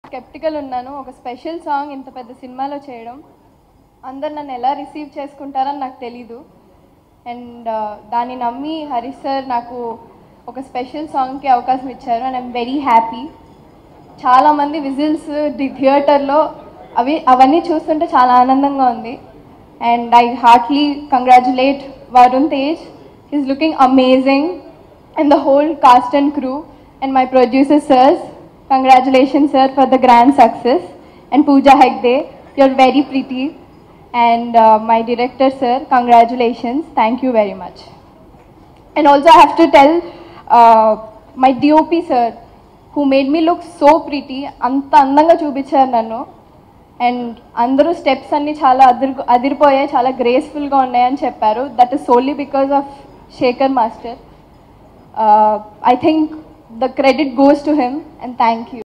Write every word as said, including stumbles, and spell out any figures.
Sceptical ఉన్నాను. ఒక special song ఇంత పెద్ద సినిమాలో చేయడం, అందరు నన్ను ఎలా రిసీవ్ చేసుకుంటారని నాకు తెలీదు. అండ్ దాన్ని నమ్మి హరీష్ సార్ నాకు ఒక స్పెషల్ సాంగ్కి అవకాశం ఇచ్చారు. And I'm very happy. చాలామంది విజిల్స్ ది థియేటర్లో అవి అవన్నీ చూస్తుంటే చాలా ఆనందంగా ఉంది. And I heartily congratulate Varun Tej. Is looking amazing and the whole cast and crew and my producer sirs. Congratulations sir for the grand success. And Pooja Hegde, you're very pretty. And uh, my director sir, congratulations, thank you very much. And also I have to tell uh, my D O P sir, who made me look so pretty. Anta andanga chupicharu nannu. And andaru steps anni chala adiripoyayi, chala graceful ga unnai ani chepparu. That is solely because of Shekhar master. uh, I think the credit goes to him, and thank you.